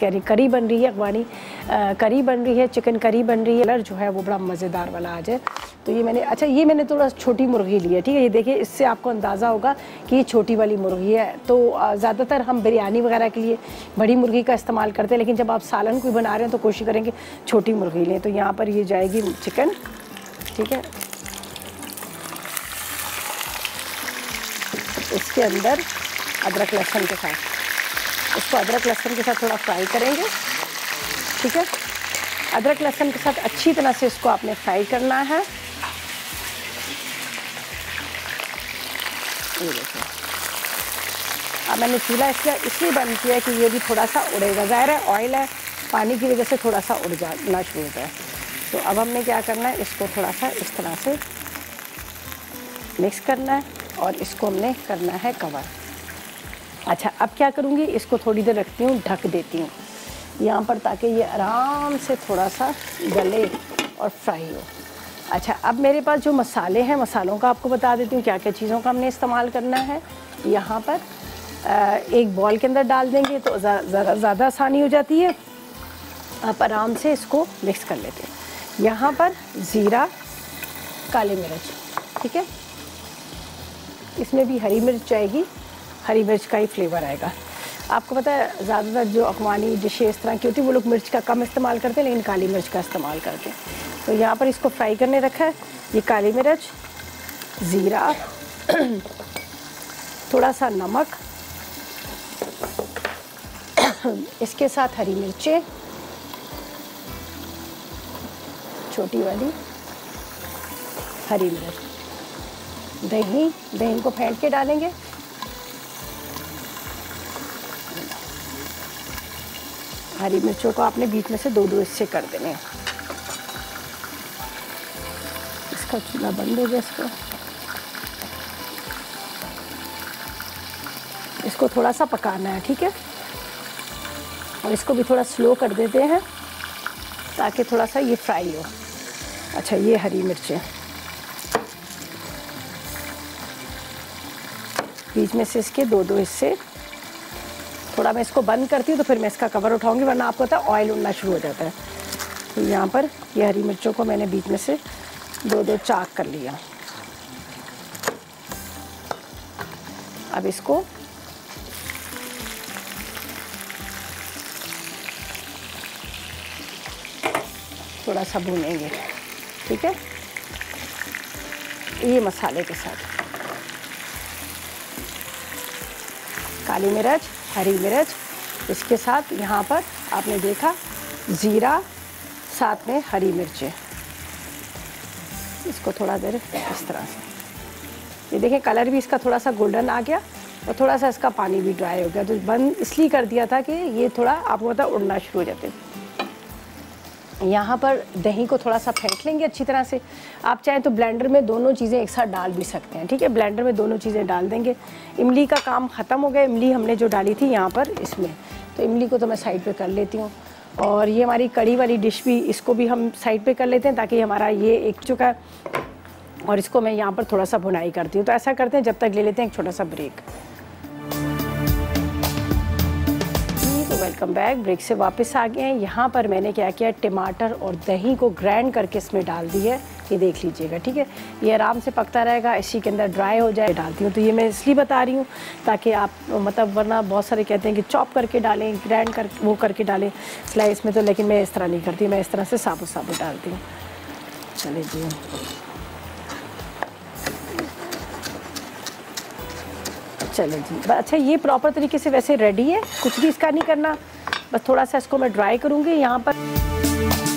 कह रही करी बन रही है, अफगानी करी बन रही है, चिकन करी बन रही है। कलर जो है वो बड़ा मज़ेदार वाला आ जाए। तो ये मैंने ये मैंने थोड़ा छोटी मुर्गी ली है, ठीक है। ये देखिए, इससे आपको अंदाज़ा होगा कि ये छोटी वाली मुर्गी है। तो ज़्यादातर हम बिरयानी वगैरह के लिए बड़ी मुर्गी का इस्तेमाल करते हैं, लेकिन जब आप सालन कोई बना रहे हैं तो कोशिश करेंगे छोटी मुर्गी लें। तो यहाँ पर ये जाएगी चिकन, ठीक है। इसके अंदर अदरक लहसुन के साथ, इसको अदरक लहसुन के साथ थोड़ा फ्राई करेंगे, ठीक है। अदरक लहसुन के साथ अच्छी तरह से इसको आपने फ्राई करना है। ये देखिए, अब मैंने चूल्हा इसलिए बंद किया है कि ये भी थोड़ा सा उड़ेगा। ज़ाहिर है ऑयल है, पानी की वजह से थोड़ा सा उड़ जाना शुरू होता है। तो अब हमने क्या करना है, इसको थोड़ा सा इस तरह से मिक्स करना है और इसको हमने करना है कवर। अच्छा, अब क्या करूँगी, इसको थोड़ी देर रखती हूँ, ढक देती हूँ यहाँ पर, ताकि ये आराम से थोड़ा सा गले और फ्राई हो। अच्छा, अब मेरे पास जो मसाले हैं, मसालों का आपको बता देती हूँ क्या क्या चीज़ों का हमने इस्तेमाल करना है। यहाँ पर एक बॉल के अंदर डाल देंगे तो ज़रा ज़्यादा आसानी हो जाती है। आप आराम से इसको मिक्स कर लेते हैं। यहाँ पर ज़ीरा, काली मिर्च, ठीक है। इसमें भी हरी मिर्च जाएगी, हरी मिर्च का ही फ्लेवर आएगा। आपको पता है ज़्यादातर जो अफगानी डिशें इस तरह की होती है वो लोग मिर्च का कम इस्तेमाल करते हैं, लेकिन काली मिर्च का इस्तेमाल करते हैं। तो यहाँ पर इसको फ्राई करने रखा है। ये काली मिर्च, ज़ीरा, थोड़ा सा नमक, इसके साथ हरी मिर्चें छोटी वाली, हरी मिर्च, दही को फेंट के डालेंगे। हरी मिर्चों को आपने बीच में से दो हिस्से कर देने हैं। इसका चूल्हा बंद हो गया। इसको थोड़ा सा पकाना है, ठीक है। और इसको भी थोड़ा स्लो कर देते हैं ताकि थोड़ा सा ये फ्राई हो। अच्छा, ये हरी मिर्चें बीच में से इसके दो हिस्से। थोड़ा मैं इसको बंद करती हूँ तो फिर मैं इसका कवर उठाऊंगी, वरना आपको पता है ऑयल उड़ना शुरू हो जाता है। तो यहाँ पर ये हरी मिर्चों को मैंने बीच में से दो चाक कर लिया। अब इसको थोड़ा सा भूनेंगे, ठीक है। ये मसाले के साथ काली मिर्च, हरी मिर्च, इसके साथ यहाँ पर आपने देखा ज़ीरा, साथ में हरी मिर्चें। इसको थोड़ा देर इस तरह से, ये देखें कलर भी इसका थोड़ा सा गोल्डन आ गया और थोड़ा सा इसका पानी भी ड्राई हो गया। तो बंद इसलिए कर दिया था कि ये थोड़ा आपको पता उड़ना शुरू हो जाते। यहाँ पर दही को थोड़ा सा फेंट लेंगे अच्छी तरह से। आप चाहें तो ब्लेंडर में दोनों चीज़ें एक साथ डाल भी सकते हैं, ठीक है। ब्लेंडर में दोनों चीज़ें डाल देंगे। इमली का काम ख़त्म हो गया। इमली हमने जो डाली थी यहाँ पर इसमें, तो इमली को तो मैं साइड पे कर लेती हूँ। और ये हमारी कड़ी वाली डिश भी, इसको भी हम साइड पे कर लेते हैं ताकि हमारा ये एक चुका है। और इसको मैं यहाँ पर थोड़ा सा भुनाई करती हूँ। तो ऐसा करते हैं, जब तक ले लेते हैं एक छोटा सा ब्रेक। Welcome back. ब्रेक से वापस आ गए हैं। यहाँ पर मैंने क्या किया, टमाटर और दही को ग्राइंड करके इसमें डाल दी है। ये देख लीजिएगा, ठीक है। ये आराम से पकता रहेगा, इसी के अंदर ड्राई हो जाए। डालती हूँ तो ये मैं इसलिए बता रही हूँ ताकि आप मतलब, वरना बहुत सारे कहते हैं कि चॉप करके डालें, ग्राइंड कर वो करके डालें स्लाइस में, तो लेकिन मैं इस तरह नहीं करती। मैं इस तरह से साबुत साबुत डालती हूँ। चलिए जी, चलो जी। अच्छा, ये प्रॉपर तरीके से वैसे रेडी है, कुछ भी इसका नहीं करना। बस थोड़ा सा इसको मैं ड्राई करूँगी यहाँ पर।